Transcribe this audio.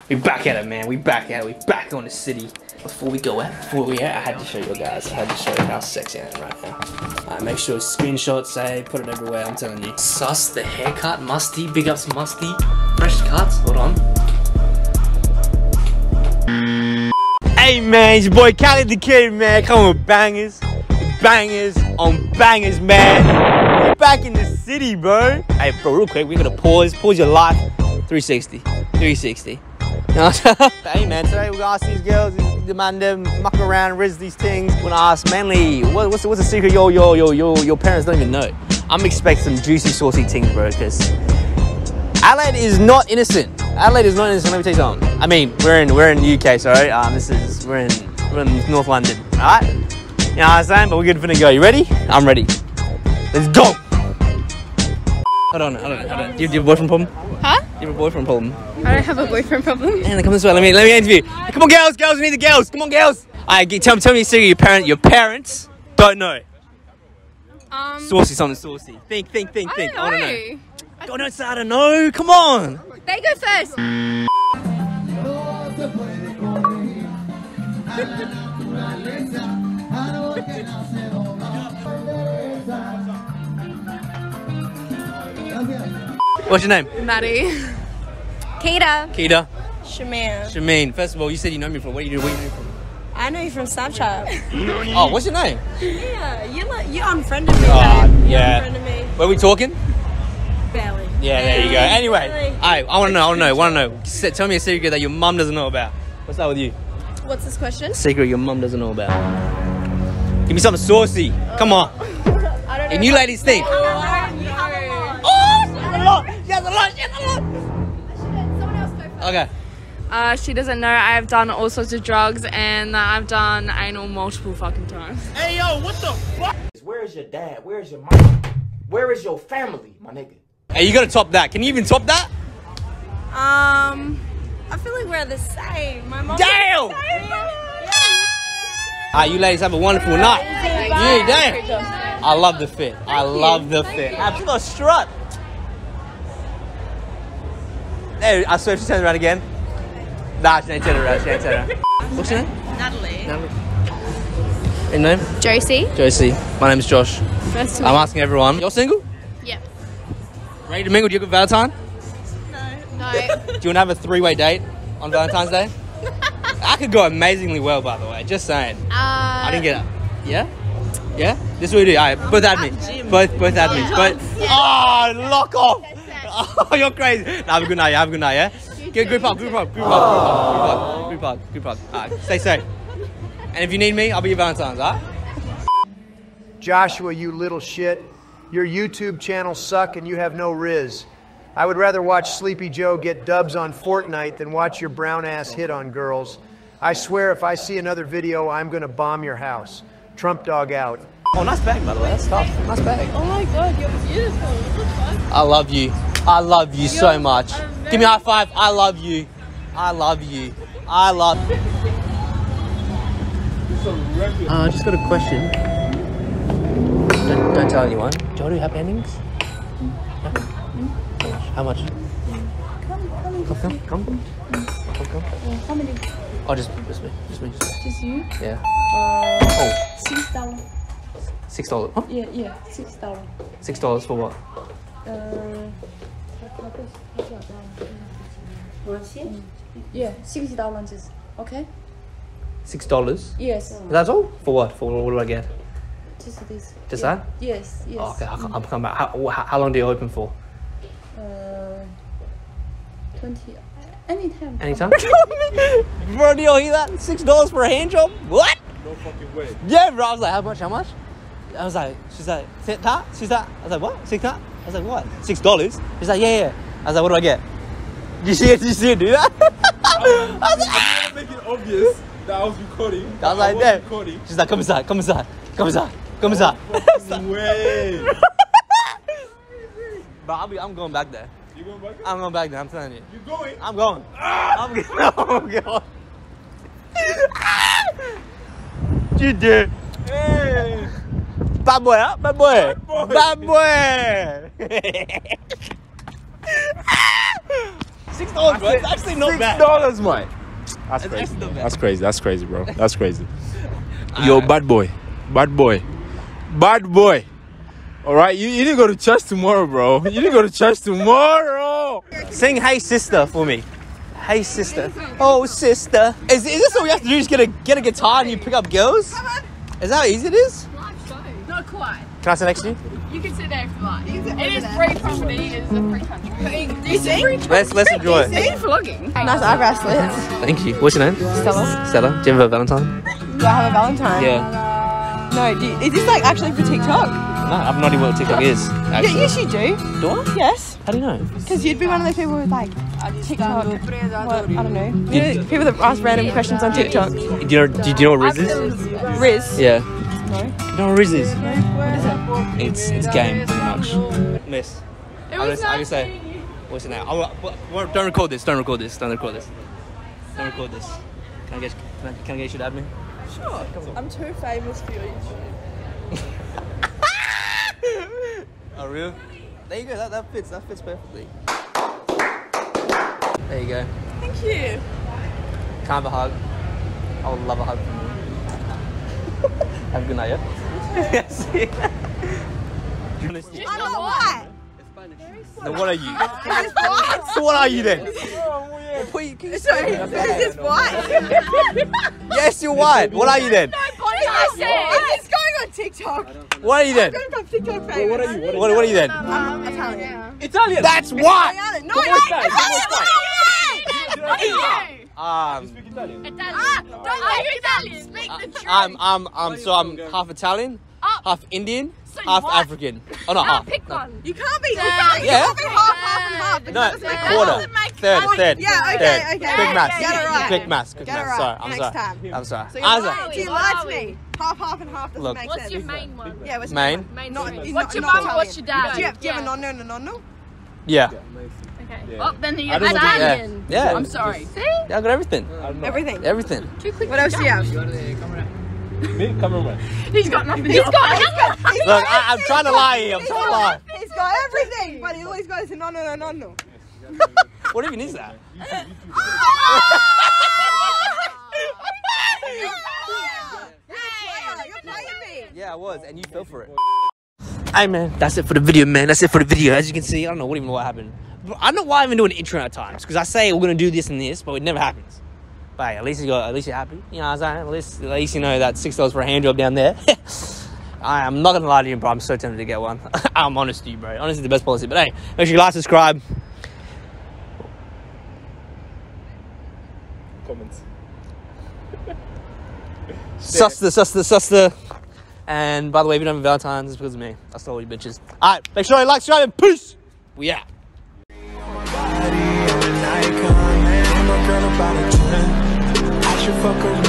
We back at it, man. We back at it. We back on the city. Before we out, I had to show you guys. I had to show you how sexy I am right now. Make sure screenshots, say, put it everywhere. I'm telling you. Sus, the haircut, Musty. Big ups, Musty. Fresh cuts. Hold on. Hey, man, it's your boy Khaled the Kid, man. Come on, bangers. Bangers on bangers, man. We're back in the city, bro. Hey, bro, real quick, we're gonna pause your life. 360. 360. Hey man, today we're gonna ask these girls, demand them, muck around, riz these things. We're gonna ask mainly, what's the secret your parents don't even know? I'm expecting some juicy, saucy things, bro, because Adelaide is not innocent. Adelaide is not innocent, let me tell you something. I mean, we're in the UK, sorry. We're in North London, alright? You know what I'm saying? But we're good for the go. You ready? I'm ready. Let's go! Hold on. Do you have a boyfriend problem? Huh? Do you have a boyfriend problem? I don't have a boyfriend problem. Man, come this way. Let me interview. Come on, girls, we need the girls. Come on, girls. Alright, tell me a secret your parents don't know. Saucy, something saucy. Think. I wanna know. God, don't say I don't know. Come on. They go first. What's your name? Maddie. Keita. Keita. Shameen. First of all, you said you know me from where you know me from? I know you from Snapchat. Oh, what's your name? Yeah, you unfriended me, Oh, babe. You yeah. unfriended me. Were we talking? Barely. Yeah, there you go. Anyway, I wanna know. Tell me a secret that your mum doesn't know about. What's that with you? What's this question? Secret your mum doesn't know about. Give me something saucy. Come on. I don't know. And you ladies think. You have a lot. She has a lot. Someone else go first. Okay. She doesn't know I've done all sorts of drugs and I've done anal multiple fucking times. Hey yo, what the fuck? Where is your dad? Where is your mom? Where is your family, my nigga? Hey, you gotta top that. Can you even top that? I feel like we're the same. My mom. Damn! Alright, you ladies have a wonderful night. Yeah, damn. I love the fit. I love the fit. I've got a strut. Hey, I swear if she turns around again. Nah, she ain't turning around. What's your name? Natalie. Your name? Josie. My name's Josh. First I'm asking everyone. You're single? Yep. Ready to mingle? Do you have a Valentine? No. Do you want to have a 3-way date on Valentine's Day? I could go amazingly well, by the way. Just saying. I didn't get it. Yeah? Yeah? This is what we do. Alright, both admins. Both admins. Oh, lock off! Oh, you're crazy. Nah, have a good night, yeah? Get group hug. Alright, stay safe. And if you need me, I'll be your Valentine's, alright? Joshua, you little shit. Your YouTube channels suck and you have no riz. I would rather watch Sleepy Joe get dubs on Fortnite than watch your brown ass hit on girls. I swear if I see another video, I'm gonna bomb your house. Trump dog out. Oh, nice bag, by the way. That's tough. Nice bag. Oh my god, you're beautiful. You look fun. I love you. I love you so much. Give me a high five. I love you. I love you. I just got a question. Don't tell anyone. Do you have endings? How much? Come. How many? Oh, just me. Just you? Yeah. $6. $6. Huh? Yeah, $6. $6 for what? Yeah, $60. Okay? $6? Yes. That's all? For what? For what do I get? Just this. Just yeah. that? Yes. Oh, okay, I'll come back. How long do you open for? 20. Anytime. Anytime? Bro, do you hear that? $6 for a hand job? What? No fucking way. Yeah, bro. I was like, how much? I was like, she's like, that? She's like, I was like, what? $6? I was like, what? $6? She's like, yeah. I was like, what do I get? Did you see it do that? I was make it obvious that I was recording. I was like, damn. Recording. She's like, come inside. No fucking way. Bro, I'm going back there. You going back? I'm going back there, I'm telling you. You going? I'm going. I'm going. You did. Hey. Bad boy, huh? Bad boy. $6, bro. It's actually not bad. $6, mate. That's It's crazy. actually not bad. That's crazy. That's crazy, bro. That's crazy. Yo, bad boy. Bad boy. Bad boy. All right, you need to go to church tomorrow, bro. You need to go to church tomorrow. Sing "Hey Sister" for me. Hey sister. Oh sister. Is this all you have to do? Just get a guitar and you pick up girls? Is that how easy it is? Not quite. Can I sit next to you? You can sit there if you like. It is free property. It is a free country. Do you sing? Let's enjoy it. Are you vlogging? Nice eyebrow slits. Thank you. What's your name? Stella. Stella. Do you have a Valentine? Do I have a Valentine? Yeah. No, is this like actually for TikTok? No, I have no idea what TikTok is. Actually. Yeah, yes you do. Do I? Yes. How do you know? Because you'd be one of those people with like TikTok. What, I don't know. You know, people that ask random questions on TikTok. Do you know what Riz is? Riz. Yeah. No. You know what Riz is? What is it? It's game, pretty much. Miss. It I was can say, what's your name? Don't record this. Don't record this. Don't record this. Don't record this. Can I get you to add me? Sure. I'm too famous for your YouTube. Oh, real? There you go. That fits perfectly. There you go. Thank you. Can I have a hug? I would love a hug from you. Have a good night, yeah? Yes. I'm not white. Then what are you? Is this white? So what are you then? Sorry, is this white? Yes, you're white. What are you then? It's going on TikTok. What are you then? Going on TikTok famous. What are you then? I'm Italian. Italian. That's white. Italian. No, Italian. Are you Italian? Speak the truth. I'm half Italian, half Indian, So half what? African. Oh no, half. Pick one. You can't be. You Yeah. can't be half and half. It No, doesn't make quarter. sense. Third. Yeah, okay, third. okay. Quick maths. Get it right. Quick maths. Get it right. Sorry, I'm Next sorry. time. I'm sorry. So Answer. you lied to me. Half and half doesn't Look. make What's sense. your main one? Yeah, what's Main? your Main Not- one. he's What's your not mum? Italian. What's your dad? Do you have a nonno? Yeah. Okay. Oh, then you're I don't know. Italian. Yeah. I'm sorry. See? Yeah, I got everything. Everything. Everything. Too quick. What else do you have? Me, cameraman. He's got nothing. He's got nothing. Look, I'm trying to lie here. I'm trying to lie. He's got everything, but he always goes no. What even is that? You're playing me. Yeah, I was, and you fell for it. Hey man, that's it for the video, man. That's it for the video. As you can see, I don't know what happened. I don't know why I even do an intro at times, because I say we're gonna do this and this, but it never happens. But hey, at least you're happy. You know what I'm saying? At least you know that $6 for a hand job down there. I'm not gonna lie to you, bro. I'm so tempted to get one. I'm honest to you, bro. Honestly, the best policy. But hey, make sure you like, subscribe. Comments. Suster. And by the way, if you don't have Valentine's, it's because of me. I stole you bitches. Alright, make sure you like, subscribe, and peace. We out. I'm a girl about a 10. I should fuck her